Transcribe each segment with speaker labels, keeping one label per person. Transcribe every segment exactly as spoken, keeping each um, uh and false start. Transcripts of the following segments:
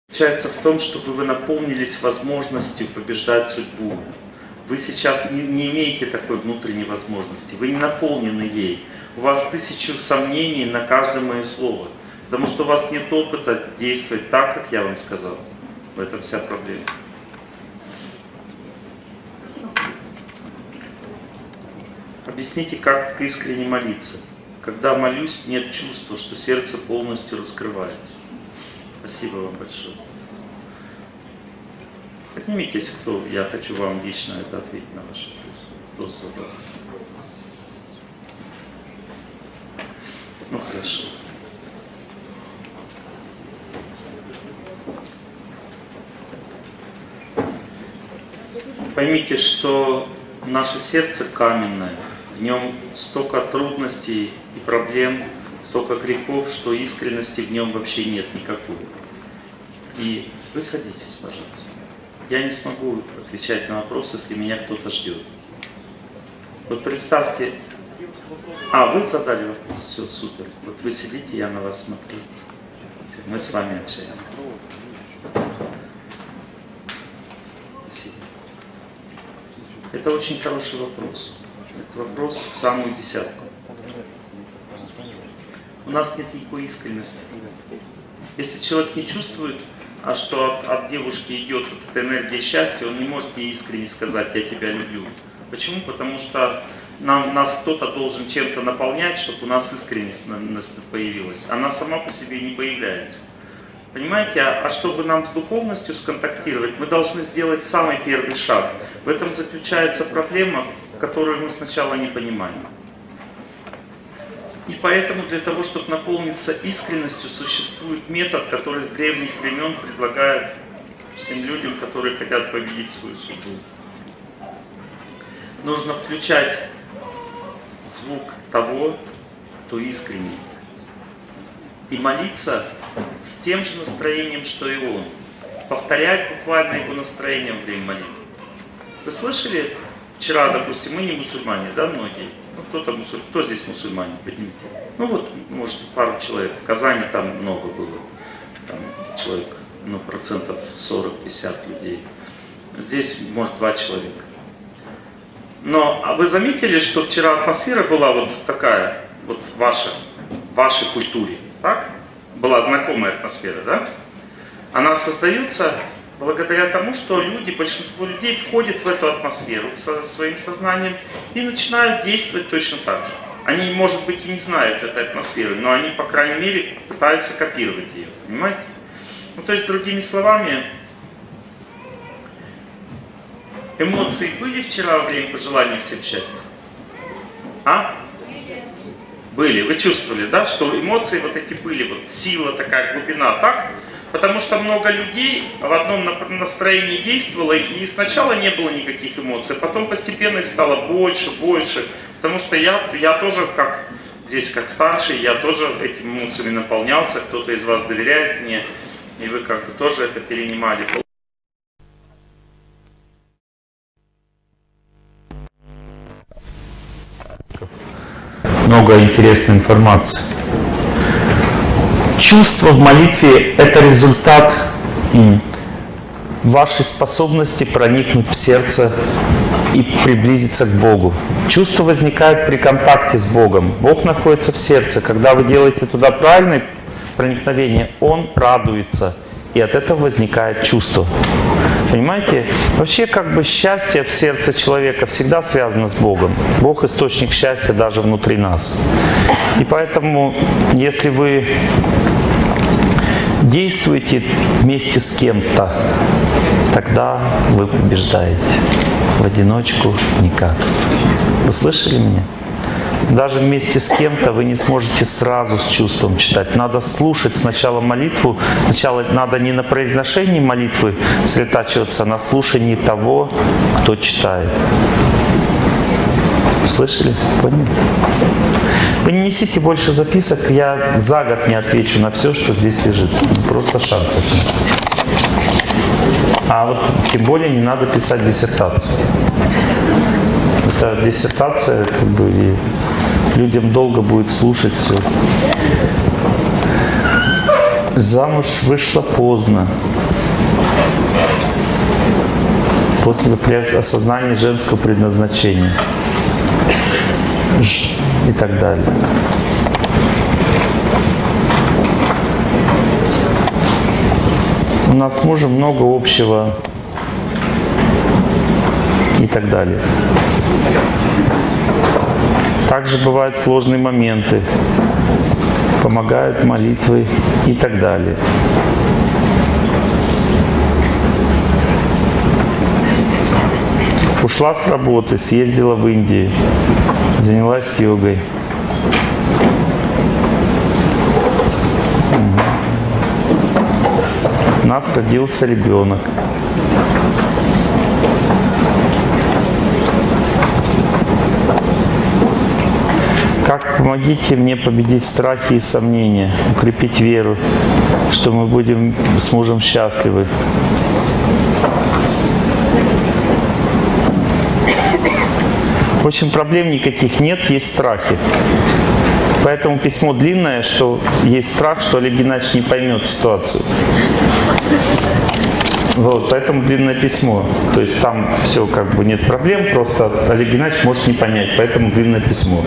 Speaker 1: Заключается в том, чтобы вы наполнились возможностью побеждать судьбу. Вы сейчас не, не имеете такой внутренней возможности, вы не наполнены ей. У вас тысячу сомнений на каждое мое слово, потому что у вас нет опыта действовать так, как я вам сказал. В этом вся проблема. Объясните, как искренне молиться. Когда молюсь, нет чувства, что сердце полностью раскрывается. Спасибо вам большое. Поднимитесь, кто, я хочу вам лично это ответить на ваш вопрос. Кто задал? Ну хорошо. Поймите, что наше сердце каменное, в нем столько трудностей и проблем, столько грехов, что искренности в нем вообще нет никакой. И вы садитесь, пожалуйста. Я не смогу отвечать на вопрос, если меня кто-то ждет. Вот представьте... А, вы задали вопрос, все, супер. Вот вы сидите, я на вас смотрю. Мы с вами общаемся. Спасибо. Это очень хороший вопрос. Это вопрос в самую десятку. У нас нет никакой искренности. Если человек не чувствует, а что от, от девушки идет вот эта энергия счастья, он не может ей искренне сказать «я тебя люблю». Почему? Потому что нам, нас кто-то должен чем-то наполнять, чтобы у нас искренность появилась. Она сама по себе не появляется. Понимаете? А, а чтобы нам с духовностью сконтактировать, мы должны сделать самый первый шаг. В этом заключается проблема, которую мы сначала не понимаем. И поэтому для того, чтобы наполниться искренностью, существует метод, который с древних времен предлагают всем людям, которые хотят победить свою судьбу. Нужно включать звук того, кто искренний. И молиться с тем же настроением, что и он. Повторять буквально его настроение во время молитвы. Вы слышали, вчера, допустим, мы не мусульмане, да, многие? Ну, кто-то мусуль... Кто здесь мусульмане? Поднимите. Ну вот, может, пару человек. В Казани там много было. Там человек, ну, процентов сорок-пятьдесят людей. Здесь, может, два человека. Но а вы заметили, что вчера атмосфера была вот такая, вот ваша, в вашей культуре, так? Была знакомая атмосфера, да? Она создается благодаря тому, что люди, большинство людей входят в эту атмосферу со своим сознанием и начинают действовать точно так же. Они, может быть, и не знают этой атмосферы, но они, по крайней мере, пытаются копировать ее, понимаете? Ну, то есть, другими словами, эмоции были вчера во время пожелания всем счастья? А? Были. Вы чувствовали, да, что эмоции вот эти были, вот сила такая, глубина, так? Потому что много людей в одном настроении действовало, и сначала не было никаких эмоций, а потом постепенно их стало больше, больше. Потому что я, я тоже, как здесь как старший, я тоже этими эмоциями наполнялся, кто-то из вас доверяет мне, и вы как бы тоже это перенимали.
Speaker 2: Много интересной информации. Чувство в молитве – это результат вашей способности проникнуть в сердце и приблизиться к Богу. Чувство возникает при контакте с Богом. Бог находится в сердце. Когда вы делаете туда правильное проникновение, Он радуется. И от этого возникает чувство. Понимаете? Вообще, как бы счастье в сердце человека всегда связано с Богом. Бог – источник счастья даже внутри нас. И поэтому, если вы действуете вместе с кем-то, тогда вы побеждаете. В одиночку никак. Вы слышали меня? Даже вместе с кем-то вы не сможете сразу с чувством читать. Надо слушать сначала молитву. Сначала надо не на произношении молитвы сосредотачиваться, а на слушании того, кто читает. Слышали? Поняли? Вы не несите больше записок. Я за год не отвечу на все, что здесь лежит. Просто шансов нет. А вот тем более не надо писать диссертацию. Это диссертация, как бы, и людям долго будет слушать все. замуж вышла поздно. После осознания женского предназначения. И так далее. У нас с мужем много общего. И так далее. Также бывают сложные моменты. Помогают молитвы и так далее. Ушла с работы, съездила в Индию, занялась йогой. У нас родился ребенок. Как помогите мне победить страхи и сомнения, укрепить веру, что мы будем с мужем счастливы. В общем, проблем никаких нет, есть страхи. Поэтому письмо длинное, что есть страх, что Олег Геннадьевич не поймет ситуацию. Вот, поэтому длинное письмо. То есть там все как бы нет проблем, просто Олег Геннадьевич может не понять, поэтому длинное письмо.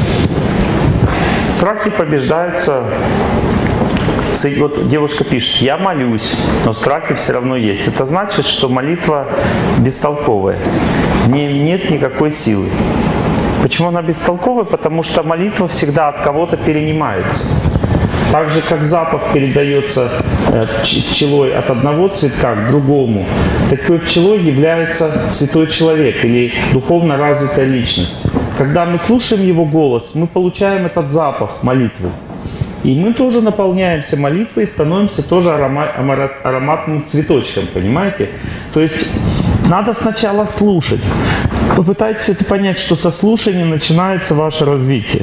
Speaker 2: Страхи побеждаются. Вот девушка пишет: я молюсь, но страхи все равно есть. Это значит, что молитва бестолковая. В ней нет никакой силы. Почему она бестолковая? Потому что молитва всегда от кого-то перенимается. Так же, как запах передается пчелой от одного цветка к другому, такой пчелой является святой человек или духовно развитая личность. Когда мы слушаем его голос, мы получаем этот запах молитвы. И мы тоже наполняемся молитвой и становимся тоже аромат, ароматным цветочком, понимаете? То есть надо сначала слушать. Попытайтесь это понять, что со слушания начинается ваше развитие.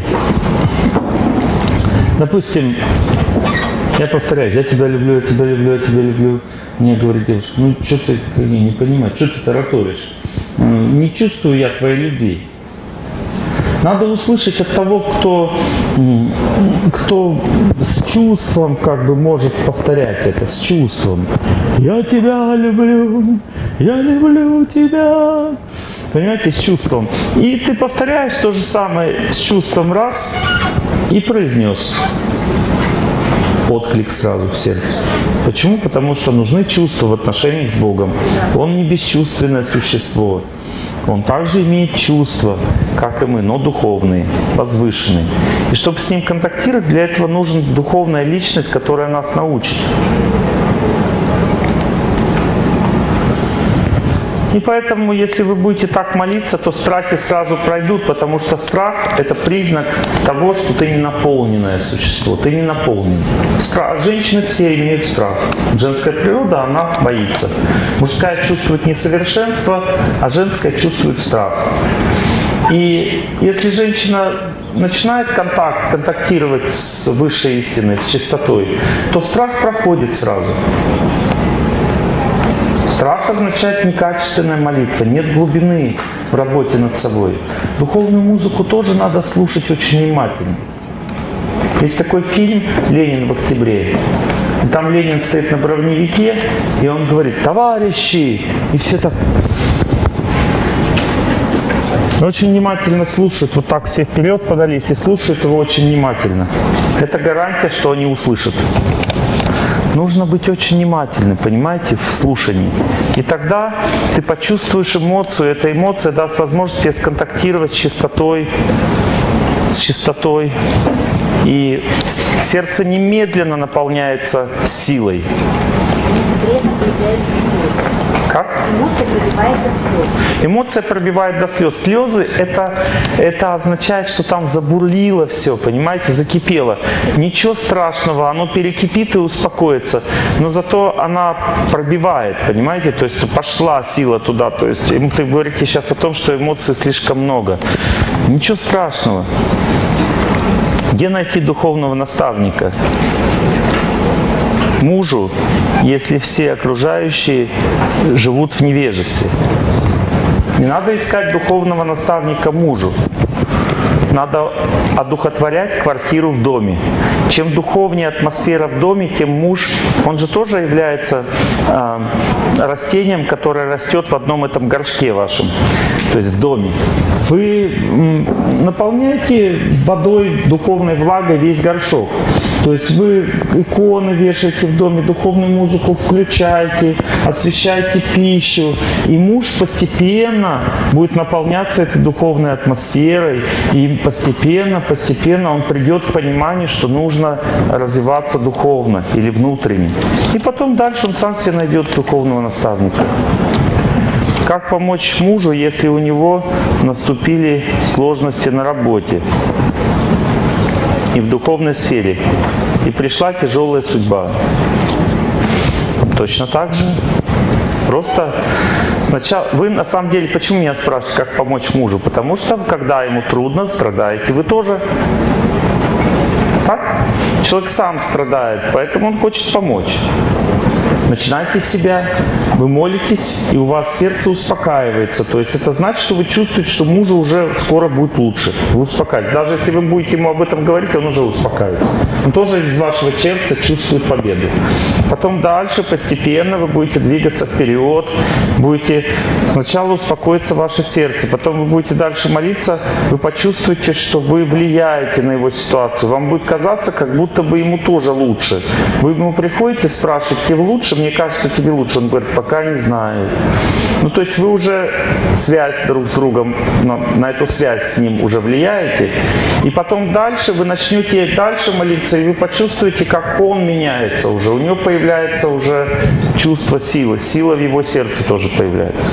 Speaker 2: Допустим, я повторяю: я тебя люблю, я тебя люблю, я тебя люблю. Мне говорит девушка: ну что ты, я не понимаю, что ты тараторишь? Не чувствую я твоей любви. Надо услышать от того, кто, кто с чувством как бы может повторять это, с чувством. Я тебя люблю, я люблю тебя. Понимаете, с чувством. И ты повторяешь то же самое с чувством раз и произнес. Отклик сразу в сердце. Почему? Потому что нужны чувства в отношениях с Богом. Он не бесчувственное существо. Он также имеет чувства, как и мы, но духовные, возвышенные. И чтобы с ним контактировать, для этого нужна духовная личность, которая нас научит. И поэтому, если вы будете так молиться, то страхи сразу пройдут, потому что страх – это признак того, что ты не наполненное существо, ты не наполнен. Страх. Женщины все имеют страх. Женская природа, она боится. Мужская чувствует несовершенство, а женская чувствует страх. И если женщина начинает контакт, контактировать с высшей истиной, с чистотой, то страх проходит сразу. Страх означает некачественная молитва, нет глубины в работе над собой. Духовную музыку тоже надо слушать очень внимательно. Есть такой фильм «Ленин в октябре». И там Ленин стоит на броневике, и он говорит: товарищи! И все так очень внимательно слушают. Вот так все вперед подались и слушают его очень внимательно. Это гарантия, что они услышат. Нужно быть очень внимательным, понимаете, в слушании. И тогда ты почувствуешь эмоцию. Эта эмоция даст возможность тебе сконтактировать с чистотой, с чистотой. И сердце немедленно наполняется силой. Как?
Speaker 3: Эмоция пробивает до слез.
Speaker 2: Эмоция пробивает до слез. Слезы это, это означает, что там забурлило все, понимаете, закипело. Ничего страшного, оно перекипит и успокоится. Но зато она пробивает, понимаете, то есть пошла сила туда. То есть вы говорите сейчас о том, что эмоций слишком много. Ничего страшного. Где найти духовного наставника? Мужу, если все окружающие живут в невежестве. Не надо искать духовного наставника мужу. надо одухотворять квартиру в доме. Чем духовнее атмосфера в доме, тем муж, он же тоже является э, растением, которое растет в одном этом горшке вашем, то есть в доме. Вы м, наполняете водой, духовной влагой весь горшок. То есть вы иконы вешаете в доме, духовную музыку включаете, освещаете пищу. И муж постепенно будет наполняться этой духовной атмосферой. И постепенно, постепенно он придет к пониманию, что нужно развиваться духовно или внутренне. И потом дальше он сам себе найдет духовного наставника. Как помочь мужу, если у него наступили сложности на работе и в духовной сфере, и пришла тяжелая судьба? Точно так же. Просто сначала, вы на самом деле, почему меня спрашиваете, как помочь мужу? Потому что, когда ему трудно, страдаете вы тоже. Так? Человек сам страдает, поэтому он хочет помочь. Начинайте с себя, вы молитесь, и у вас сердце успокаивается. То есть это значит, что вы чувствуете, что мужу уже скоро будет лучше. Вы успокаиваетесь. Даже если вы будете ему об этом говорить, он уже успокаивается. Он тоже из вашего сердца чувствует победу. Потом дальше, постепенно вы будете двигаться вперед, будете сначала успокоиться ваше сердце, потом вы будете дальше молиться, вы почувствуете, что вы влияете на его ситуацию. Вам будет казаться, как будто бы ему тоже лучше. Вы ему приходите, спрашиваете, тебе лучше? Мне кажется, тебе лучше. Он говорит, пока не знаю. Ну, то есть вы уже связь друг с другом, на, на эту связь с ним уже влияете. И потом дальше вы начнете дальше молиться, и вы почувствуете, как он меняется уже. У него появляется уже чувство силы. Сила в его сердце тоже появляется.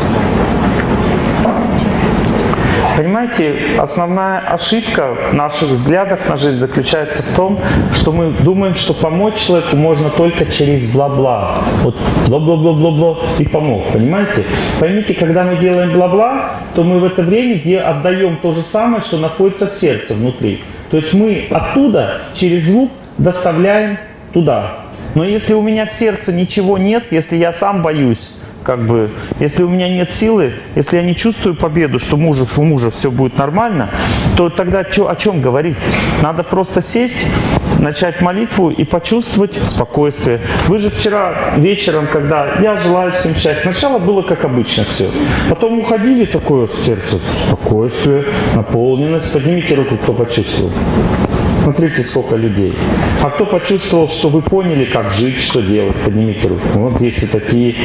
Speaker 2: Понимаете, основная ошибка в наших взглядах на жизнь заключается в том, что мы думаем, что помочь человеку можно только через бла-бла. Вот бла-бла-бла-бла-бла и помог, понимаете? Поймите, когда мы делаем бла-бла, то мы в это время отдаем то же самое, что находится в сердце внутри. То есть мы оттуда через звук доставляем туда. Но если у меня в сердце ничего нет, если я сам боюсь, как бы, если у меня нет силы, если я не чувствую победу, что мужу, у мужа все будет нормально, то тогда чё, о чем говорить? Надо просто сесть, начать молитву и почувствовать спокойствие. Вы же вчера вечером, когда я желаю всем счастья, сначала было как обычно все. Потом уходили, такое сердце, спокойствие, наполненность. Поднимите руку, кто почувствовал. Смотрите, сколько людей. А кто почувствовал, что вы поняли, как жить, что делать? Поднимите руку. Вот если такие...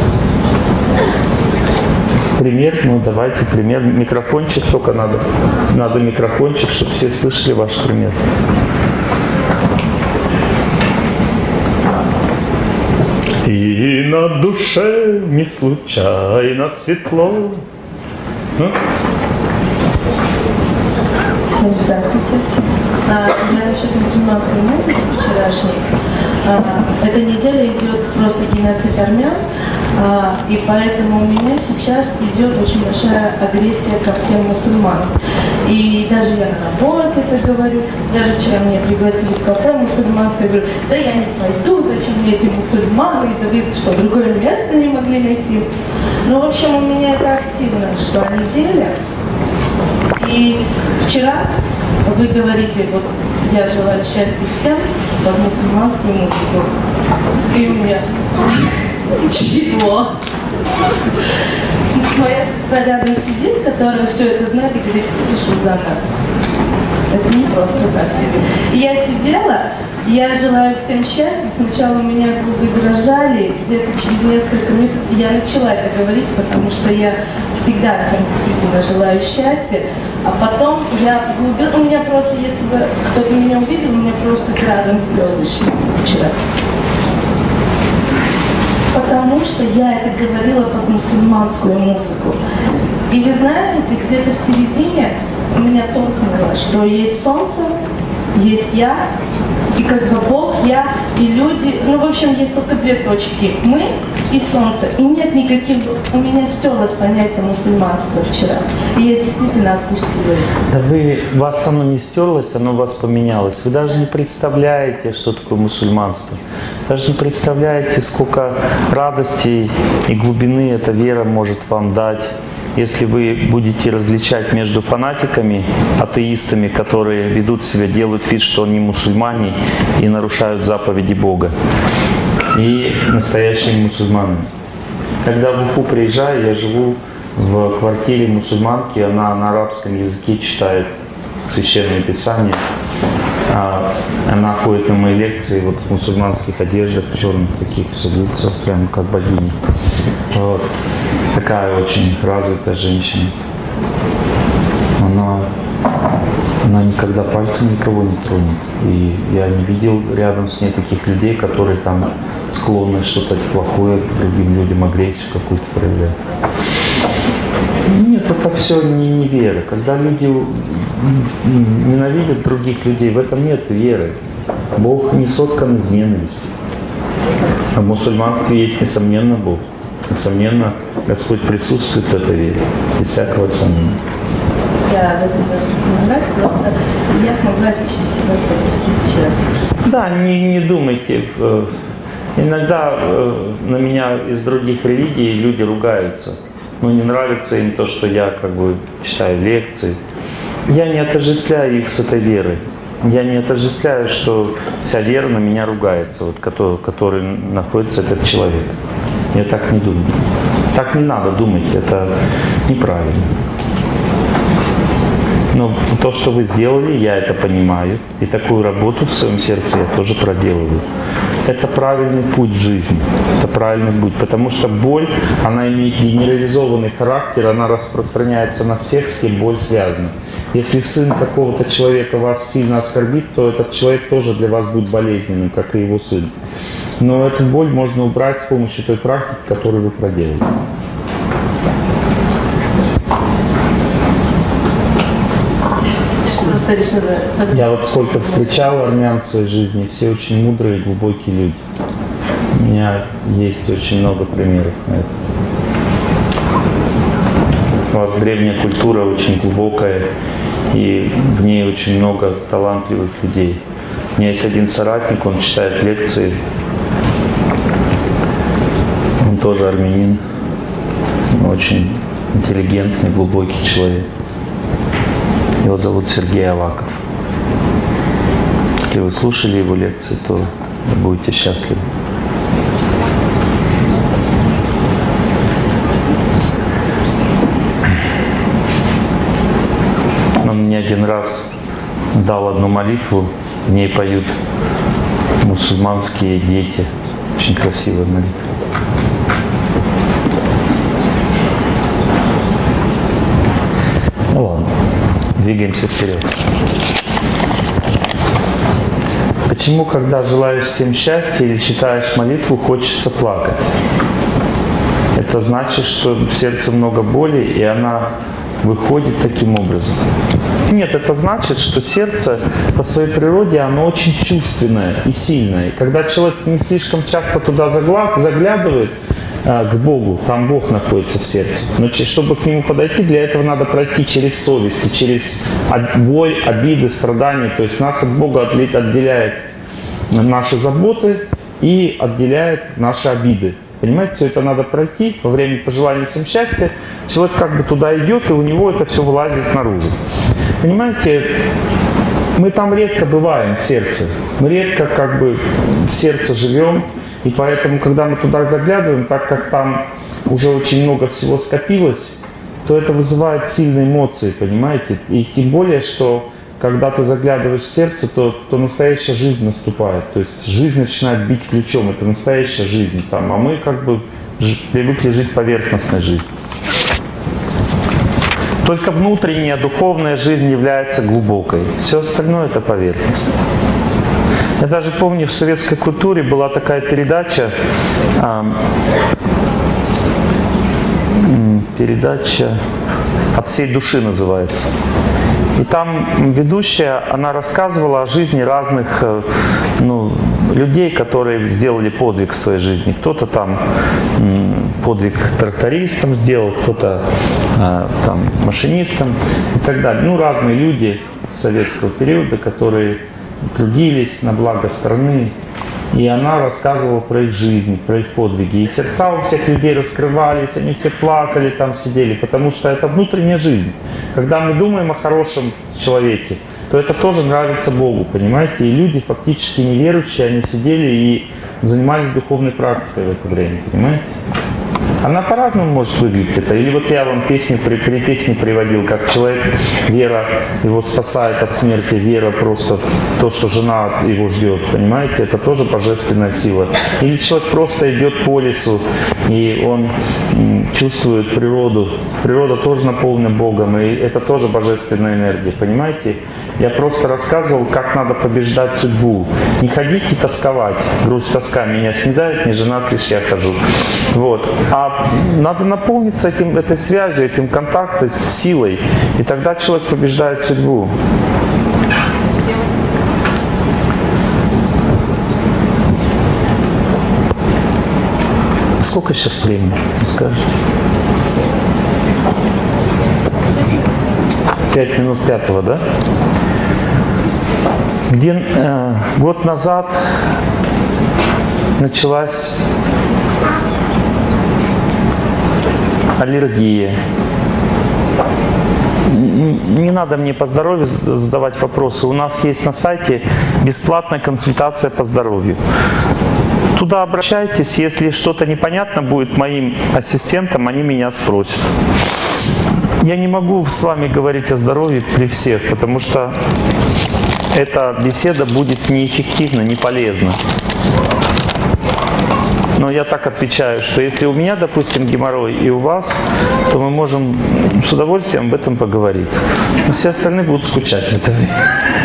Speaker 2: Пример, ну давайте пример. Микрофончик только надо. Надо микрофончик, чтобы все слышали ваш пример. И на душе не случайно светло. Ну?
Speaker 4: Всем здравствуйте. Я насчет мусульманской музыки вчерашней. Эта неделя идет просто геноцид армян, и поэтому у меня сейчас идет очень большая агрессия ко всем мусульманам. И даже я на работе это говорю, даже вчера меня пригласили в кафе мусульманское, я говорю, да я не пойду, зачем мне эти мусульманы, да вы что, другое место не могли найти. Ну, в общем, у меня это активно шла неделя. И вчера вы говорите, вот я желаю счастья всем под мусульманскую музыку. И у меня чего? Моя сестра рядом сидит, которая все это знает и говорит, пишу за нами. Это не просто так тебе. И я сидела, я желаю всем счастья. Сначала у меня губы дрожали, где-то через несколько минут я начала это говорить, потому что я всегда всем действительно желаю счастья. А потом я углубилась, у меня просто, если бы кто-то меня увидел, у меня просто градом слезы шли вчера. Потому что я это говорила под мусульманскую музыку. И вы знаете, где-то в середине у меня торкнуло, что есть солнце, есть я, и как бы Бог, я и люди. Ну, в общем, есть только две точки. Мы и солнце. И нет никаких... У меня стерлось понятие мусульманства вчера. И я действительно отпустила их.
Speaker 2: Да вы... Вас оно не стерлось, оно у вас поменялось. Вы даже не представляете, что такое мусульманство. Даже не представляете, сколько радости и глубины эта вера может вам дать. если вы будете различать между фанатиками, атеистами, которые ведут себя, делают вид, что они мусульмане и нарушают заповеди Бога, и настоящими мусульманами. Когда в Уфу приезжаю, я живу в квартире мусульманки, она на арабском языке читает Священное Писание. Она ходит на мои лекции вот в мусульманских одеждах, в черных таких, садится прямо как богиня. Вот. Такая очень развитая женщина. Она, она никогда пальцем никого не тронет. И я не видел рядом с ней таких людей, которые там склонны что-то плохое другим людям, агрессию какую-то проявлять. Нет, это все не, не вера. Когда люди ненавидят других людей, в этом нет веры. Бог не соткан из ненависти. А в мусульманстве есть, несомненно, Бог. Несомненно, Господь присутствует в этой вере, без всякого сомнения.
Speaker 4: Я в этом должна сомневаться, просто я смогла это через себя пропустить вчера.
Speaker 2: Да, не, не думайте. Иногда на меня из других религий люди ругаются. Ну, не нравится им то, что я как бы читаю лекции. Я не отождествляю их с этой верой. Я не отождествляю, что вся вера на меня ругается, вот, который, который находится этот человек. Я так не думаю. Так не надо думать, это неправильно. Но то, что вы сделали, я это понимаю. И такую работу в своем сердце я тоже проделываю. Это правильный путь в жизни. Это правильный путь. Потому что боль, она имеет генерализованный характер, она распространяется на всех, с кем боль связана. Если сын какого-то человека вас сильно оскорбит, то этот человек тоже для вас будет болезненным, как и его сын. Но эту боль можно убрать с помощью той практики, которую вы проделали. Я вот сколько встречал армян в своей жизни, все очень мудрые и глубокие люди. У меня есть очень много примеров на это. У вас древняя культура очень глубокая, и в ней очень много талантливых людей. У меня есть один соратник, он читает лекции. Он тоже армянин, очень интеллигентный, глубокий человек. Его зовут Сергей Аваков. Если вы слушали его лекции, то вы будете счастливы. Он мне один раз дал одну молитву, в ней поют мусульманские дети. Очень красивая молитва. Ну ладно. Двигаемся вперед. Почему, когда желаешь всем счастья или читаешь молитву, хочется плакать? Это значит, что в сердце много боли, и она выходит таким образом. Нет, это значит, что сердце по своей природе, оно очень чувственное и сильное. И когда человек не слишком часто туда заглядывает, к Богу, там Бог находится в сердце. Но чтобы к Нему подойти, для этого надо пройти через совесть, через боль, обиды, страдания. То есть нас от Бога отделяет наши заботы и отделяет наши обиды. Понимаете, все это надо пройти во время пожелания всем счастья. Человек как бы туда идет, и у него это все вылазит наружу. Понимаете, мы там редко бываем в сердце. Мы редко как бы в сердце живем. И поэтому, когда мы туда заглядываем, так как там уже очень много всего скопилось, то это вызывает сильные эмоции, понимаете? И тем более, что когда ты заглядываешь в сердце, то, то настоящая жизнь наступает. То есть жизнь начинает бить ключом, это настоящая жизнь там. А мы как бы привыкли жить поверхностной жизнью. Только внутренняя духовная жизнь является глубокой. Все остальное это поверхность. Я даже помню, в советской культуре была такая передача, э, передача «От всей души» называется. И там ведущая, она рассказывала о жизни разных ну, людей, которые сделали подвиг в своей жизни. Кто-то там подвиг трактористом сделал, кто-то э, там машинистом и так далее. Ну, разные люди советского периода, которые трудились на благо страны. И она рассказывала про их жизнь, про их подвиги. И сердца у всех людей раскрывались, они все плакали, там сидели, потому что это внутренняя жизнь. Когда мы думаем о хорошем человеке, то это тоже нравится Богу, понимаете? И люди фактически неверующие, они сидели и занимались духовной практикой в это время, понимаете? Она по-разному может выглядеть это. Или вот я вам песню, при, при песне приводил, как человек, вера его спасает от смерти, вера просто в то, что жена его ждет, понимаете? Это тоже божественная сила. Или человек просто идет по лесу, и он чувствует природу. Природа тоже наполнена Богом, и это тоже божественная энергия, понимаете? Я просто рассказывал, как надо побеждать судьбу. Не ходить и тосковать. Грусть, тоска меня снедает, не женат лишь я хожу. Вот. А надо наполниться этим, этой связью, этим контактом, силой. И тогда человек побеждает судьбу. Сколько сейчас времени? Скажите. Пять минут пятого, да? Где э, год назад началась аллергия. Не надо мне по здоровью задавать вопросы. У нас есть на сайте бесплатная консультация по здоровью. Туда обращайтесь, если что-то непонятно будет моим ассистентам, они меня спросят. Я не могу с вами говорить о здоровье при всех, потому что эта беседа будет неэффективна, не полезна. Но я так отвечаю, что если у меня, допустим, геморрой и у вас, то мы можем с удовольствием об этом поговорить. Но все остальные будут скучать в это время.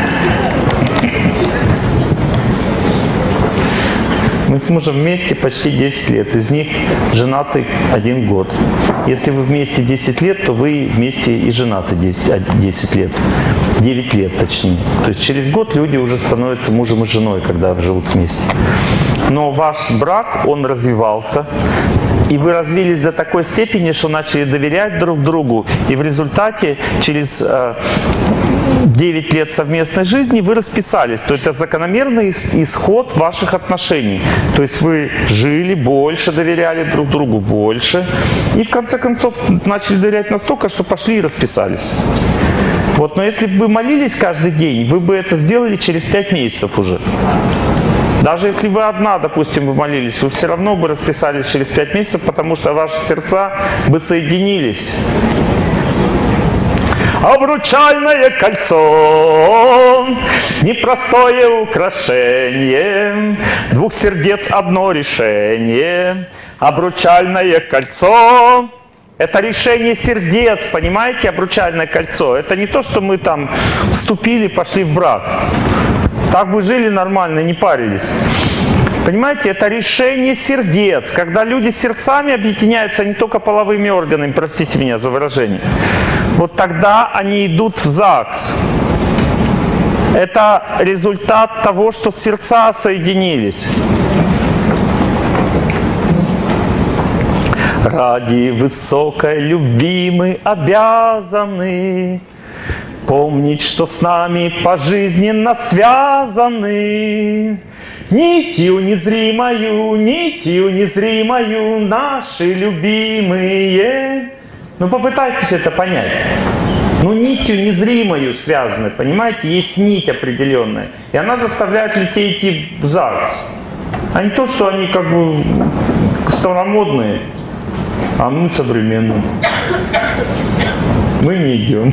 Speaker 2: Мы с мужем вместе почти десять лет, из них женаты один год. Если вы вместе десять лет, то вы вместе и женаты десять лет. девять лет точнее. То есть через год люди уже становятся мужем и женой, когда живут вместе. Но ваш брак, он развивался. И вы развились до такой степени, что начали доверять друг другу. И в результате через э, девять лет совместной жизни вы расписались. То есть это закономерный исход ваших отношений. То есть вы жили больше, доверяли друг другу больше. И в конце концов начали доверять настолько, что пошли и расписались. Вот, но если бы вы молились каждый день, вы бы это сделали через пять месяцев уже. Даже если вы одна, допустим, вы молились, вы все равно бы расписались через пять месяцев, потому что ваши сердца бы соединились. Обручальное кольцо, непростое украшение, двух сердец одно решение. Обручальное кольцо. Это решение сердец, понимаете, обручальное кольцо. Это не то, что мы там вступили, пошли в брак. Так бы жили нормально, не парились. Понимаете, это решение сердец. Когда люди сердцами объединяются, не только половыми органами, простите меня за выражение, вот тогда они идут в ЗАГС. Это результат того, что сердца соединились. Ради высокой любви мы обязаны помнить, что с нами пожизненно связаны. Нитью незримою, нитью незримою наши любимые. Ну попытайтесь это понять. Ну нитью незримою связаны, понимаете? Есть нить определенная. И она заставляет людей идти в ЗАГС. А не то, что они как бы старомодные, а мы современные. Мы не идем.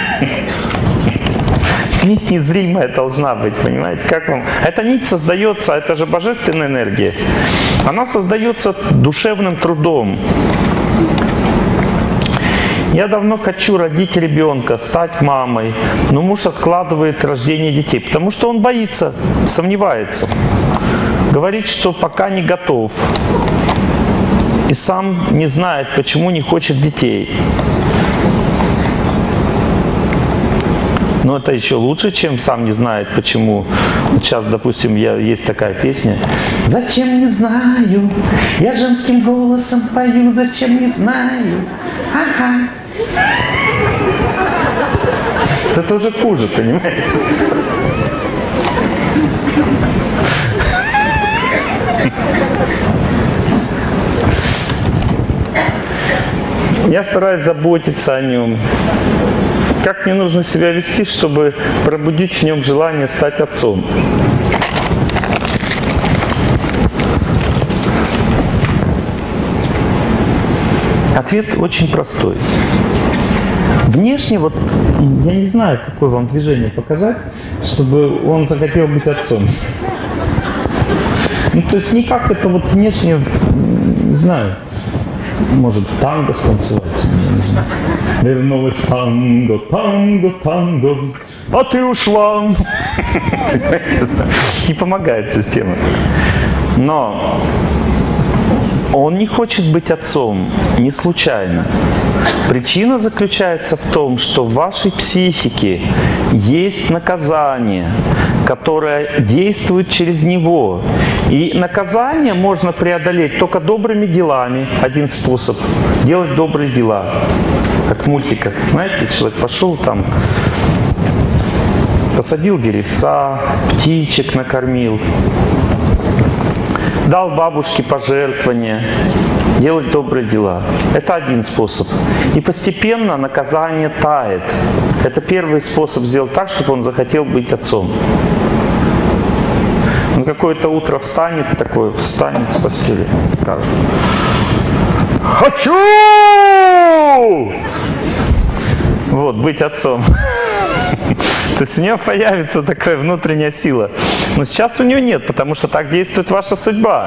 Speaker 2: Нить незримая должна быть, понимаете? Как вам? Эта нить создается, это же божественная энергия. Она создается душевным трудом. Я давно хочу родить ребенка, стать мамой, но муж откладывает рождение детей, потому что он боится, сомневается. Говорит, что пока не готов. И сам не знает, почему не хочет детей. Но это еще лучше, чем сам не знает, почему. Вот сейчас, допустим, я, есть такая песня. Зачем не знаю, я женским голосом пою, зачем не знаю. Ага. Это уже хуже, понимаете? Я стараюсь заботиться о нем. Как мне нужно себя вести, чтобы пробудить в нем желание стать отцом? Ответ очень простой. Внешне, вот, я не знаю, какое вам движение показать, чтобы он захотел быть отцом. Ну, то есть никак это вот внешне, не знаю, может танго станцевать, я не знаю. Вернулась танго, танго, танго, а ты ушла. Не помогает система. Но он не хочет быть отцом не случайно. Причина заключается в том, что в вашей психике есть наказание, которое действует через него. И наказание можно преодолеть только добрыми делами. Один способ – делать добрые дела. Как в мультиках, знаете, человек пошел там, посадил деревца, птичек накормил, дал бабушке пожертвования, делать добрые дела. Это один способ. И постепенно наказание тает. Это первый способ сделать так, чтобы он захотел быть отцом. Он какое-то утро встанет, такой, встанет с постели, скажет: «Хочу!» Вот, быть отцом. То есть у него появится такая внутренняя сила. Но сейчас у него нет, потому что так действует ваша судьба.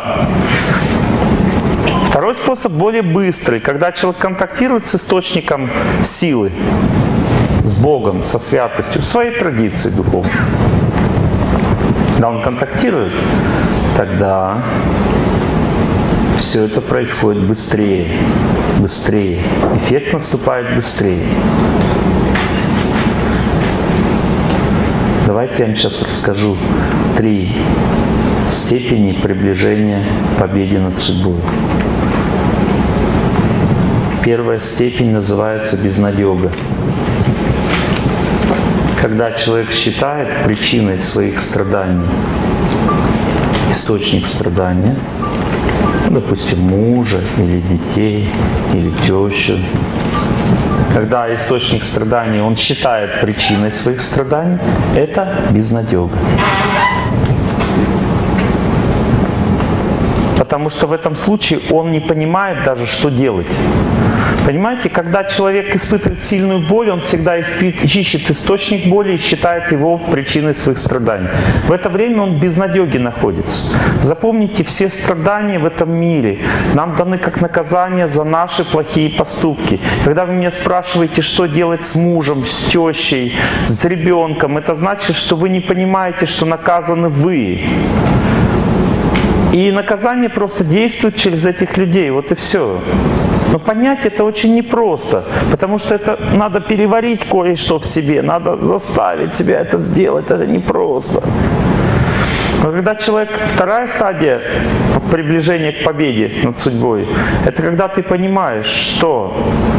Speaker 2: Второй способ более быстрый, когда человек контактирует с источником силы, с Богом, со святостью, в своей традиции духовной. Когда он контактирует, тогда все это происходит быстрее, быстрее. Эффект наступает быстрее. Давайте я вам сейчас расскажу три степени приближения к победе над судьбой. Первая степень называется безнадега. Когда человек считает причиной своих страданий источник страдания, ну, допустим, мужа или детей, или тещу. Когда источник страданий он считает причиной своих страданий, это безнадега. Потому что в этом случае он не понимает даже, что делать. Понимаете, когда человек испытывает сильную боль, он всегда ищет источник боли и считает его причиной своих страданий. В это время он в безнадеге находится. Запомните, все страдания в этом мире нам даны как наказание за наши плохие поступки. Когда вы меня спрашиваете, что делать с мужем, с тещей, с ребенком, это значит, что вы не понимаете, что наказаны вы. И наказание просто действует через этих людей, вот и все. Но понять это очень непросто, потому что это надо переварить кое-что в себе, надо заставить себя это сделать, это непросто. Но когда человек, вторая стадия приближения к победе над судьбой, это когда ты понимаешь, что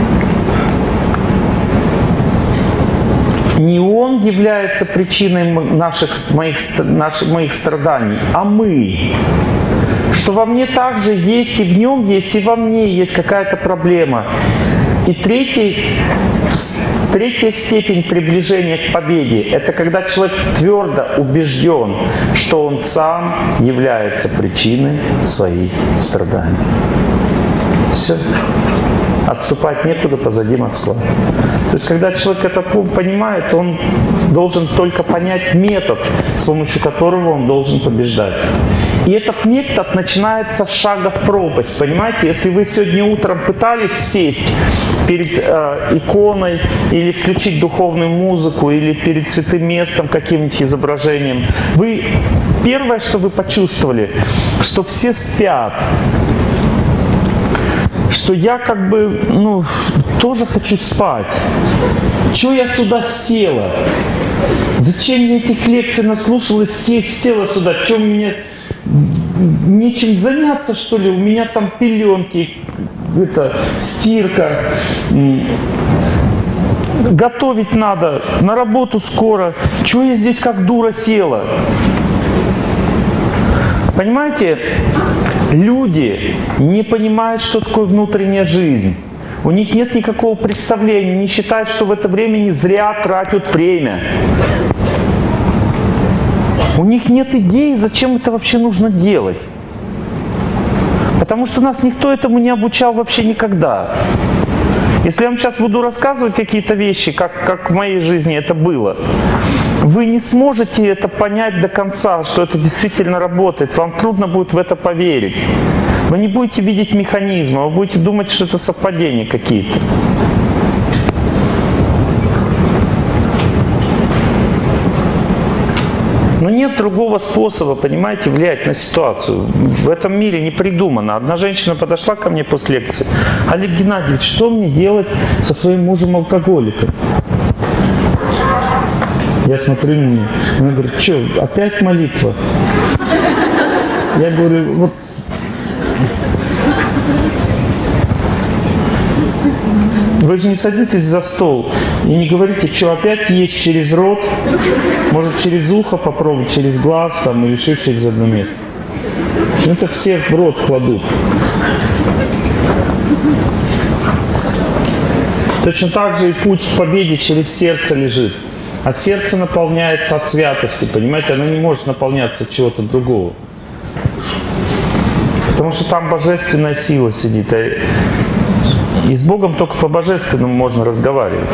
Speaker 2: не он является причиной наших, моих, наших, моих страданий, а мы. Что во мне также есть, и в нем есть, и во мне есть какая-то проблема. И третий, третья степень приближения к победе – это когда человек твердо убежден, что он сам является причиной своих страданий. Все. Отступать некуда, позади Москва. То есть, когда человек это понимает, он должен только понять метод, с помощью которого он должен побеждать. И этот метод начинается с шага в пропасть. Понимаете, если вы сегодня утром пытались сесть перед э, иконой или включить духовную музыку, или перед святым местом, каким-нибудь изображением, вы первое, что вы почувствовали, что все спят. Что я как бы, ну, тоже хочу спать. Чего я сюда села? Зачем я этих лекций наслушалась, села сюда? Чем мне нечем заняться, что ли? У меня там пеленки, это, стирка. Готовить надо, на работу скоро. Чего я здесь как дура села? Понимаете, люди не понимают, что такое внутренняя жизнь. У них нет никакого представления, они считают, что в это время не зря тратят время. У них нет идеи, зачем это вообще нужно делать. Потому что нас никто этому не обучал вообще никогда. Если я вам сейчас буду рассказывать какие-то вещи, как, как в моей жизни это было, вы не сможете это понять до конца, что это действительно работает. Вам трудно будет в это поверить. Вы не будете видеть механизма, вы будете думать, что это совпадения какие-то. Но нет другого способа, понимаете, влиять на ситуацию. В этом мире не придумано. Одна женщина подошла ко мне после лекции. Олег Геннадьевич, что мне делать со своим мужем-алкоголиком? Я смотрю на нее. Она говорит, что, опять молитва? Я говорю, вот... Вы же не садитесь за стол и не говорите, что опять есть через рот, может через ухо попробовать, через глаз там, или еще через одно место. Почему-то все в рот кладут. Точно так же и путь к победе через сердце лежит. А сердце наполняется от святости, понимаете? Оно не может наполняться от чего-то другого. Потому что там божественная сила сидит. И с Богом только по-божественному можно разговаривать.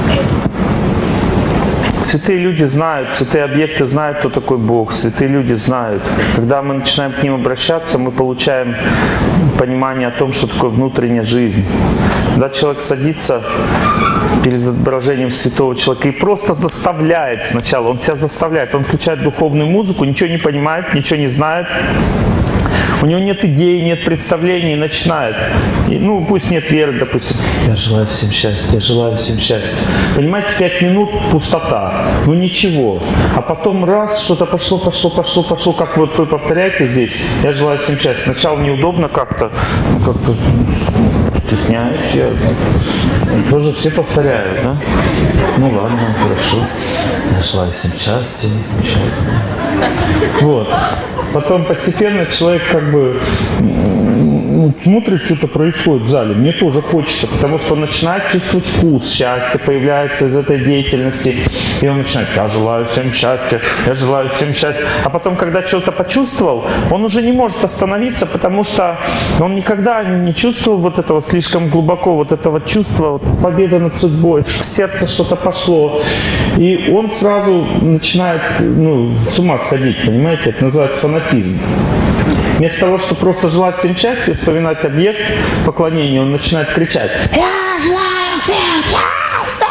Speaker 2: Святые люди знают, святые объекты знают, кто такой Бог. Святые люди знают. Когда мы начинаем к ним обращаться, мы получаем понимание о том, что такое внутренняя жизнь. Когда человек садится перед изображением святого человека и просто заставляет сначала, он себя заставляет, он включает духовную музыку, ничего не понимает, ничего не знает. У него нет идей, нет представлений, начинает. И, ну, пусть нет веры, допустим. Я желаю всем счастья, я желаю всем счастья. Понимаете, пять минут пустота. Ну ничего. А потом раз, что-то пошло, пошло, пошло, пошло. Как вот вы повторяете здесь, я желаю всем счастья. Сначала неудобно как-то, ну, как-то стесняюсь. Я тоже все повторяют, да? Ну ладно, хорошо. Я желаю всем счастья. Вот. Потом постепенно человек как бы смотрит, что-то происходит в зале. Мне тоже хочется, потому что он начинает чувствовать вкус счастья, появляется из этой деятельности. И он начинает, я желаю всем счастья, я желаю всем счастья. А потом, когда что-то почувствовал, он уже не может остановиться, потому что он никогда не чувствовал вот этого слишком глубоко, вот этого чувства, вот, победы над судьбой, в сердце что-то пошло. И он сразу начинает, ну, с ума сходить, понимаете? Это называется фанатизм. Вместо того, чтобы просто желать всем счастья, вспоминать объект поклонения, он начинает кричать: «Я желаю всем счастья!»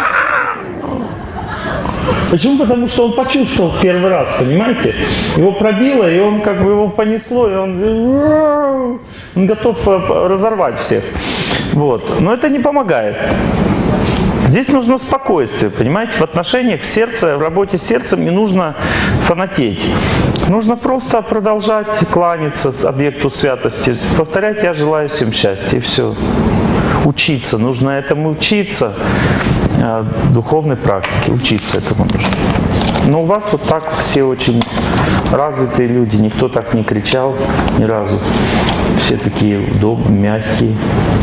Speaker 2: Почему? Потому что он почувствовал в первый раз, понимаете? Его пробило, и он как бы его понесло, и он, он готов разорвать всех. Вот. Но это не помогает. Здесь нужно спокойствие, понимаете? В отношениях, в сердце, в работе с сердцем не нужно фанатеть. Нужно просто продолжать кланяться объекту святости, повторять «я желаю всем счастья» и все. Учиться, нужно этому учиться, духовной практике, учиться этому нужно. Но у вас вот так все очень развитые люди, никто так не кричал ни разу. Все такие удобные, мягкие.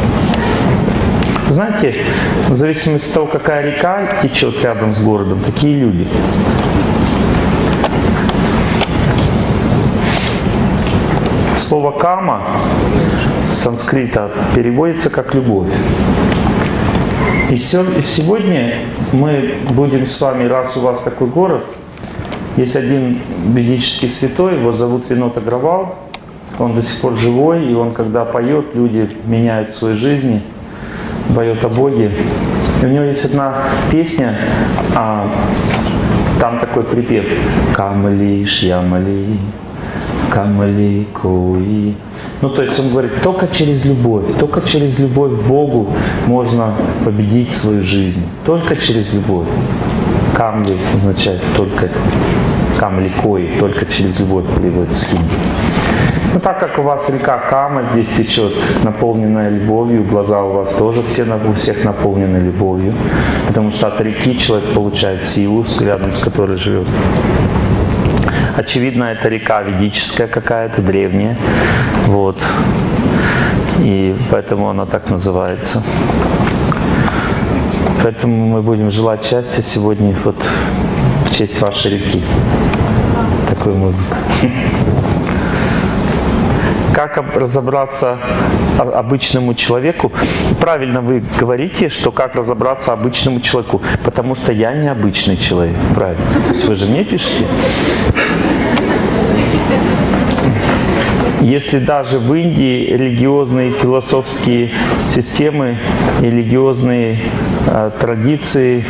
Speaker 2: Знаете, в зависимости от того, какая река течет рядом с городом, такие люди. Слово «кама» с санскрита переводится как «любовь». И, все, и сегодня мы будем с вами, раз у вас такой город, есть один ведический святой, его зовут Винота Агравал, он до сих пор живой, и он, когда поет, люди меняют свои жизни, поет о Боге. И у него есть одна песня, а, там такой припев: «Камали шьямали, камали кои». Ну, то есть он говорит, только через любовь, только через любовь к Богу можно победить свою жизнь. Только через любовь. Камли означает только, камли кои, только через любовь переводится с хинди. Ну, так как у вас река Кама здесь течет, наполненная любовью, глаза у вас тоже все, у всех наполнены любовью, потому что от реки человек получает силу, рядом с которой живет. Очевидно, это река ведическая какая-то, древняя. Вот. И поэтому она так называется. Поэтому мы будем желать счастья сегодня вот в честь вашей реки. Такую музыку. Как разобраться обычному человеку? Правильно вы говорите, что как разобраться обычному человеку, потому что я не обычный человек. Правильно. То есть вы же мне пишете? Если даже в Индии религиозные философские системы, религиозные э, традиции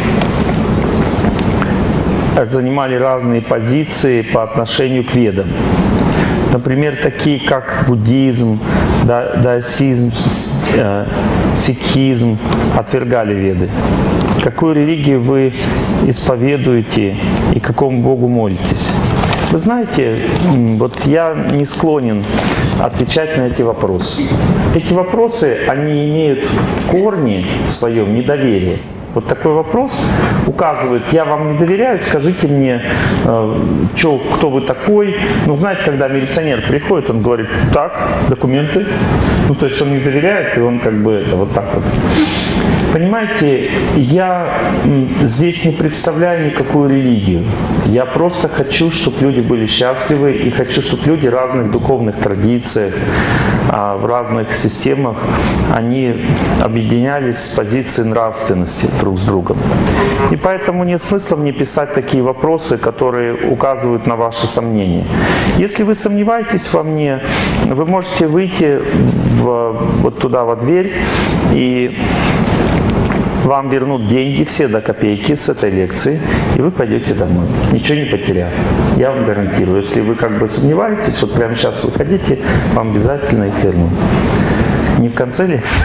Speaker 2: занимали разные позиции по отношению к ведам. Например, такие как буддизм, да, даосизм, э, сикхизм отвергали веды. Какую религию вы исповедуете и какому Богу молитесь? Вы знаете, вот я не склонен отвечать на эти вопросы. Эти вопросы, они имеют в корне своем недоверие. Вот такой вопрос указывает: я вам не доверяю, скажите мне, э, чё, кто вы такой. Ну, знаете, когда милиционер приходит, он говорит: так, документы. Ну, то есть он не доверяет, и он как бы это вот так вот. Понимаете, я здесь не представляю никакую религию. Я просто хочу, чтобы люди были счастливы, и хочу, чтобы люди разных духовных традиций, в разных системах, они объединялись с позиции нравственности друг с другом. И поэтому нет смысла мне писать такие вопросы, которые указывают на ваши сомнения. Если вы сомневаетесь во мне, вы можете выйти в, вот туда во дверь, и вам вернут деньги все до копейки с этой лекции, и вы пойдете домой, ничего не потеряв. Я вам гарантирую, если вы как бы сомневаетесь, вот прямо сейчас вы хотите, вам обязательно их вернут. Не в конце лекции.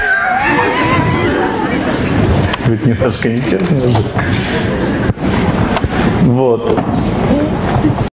Speaker 2: Будет немножко нечестно. Вот.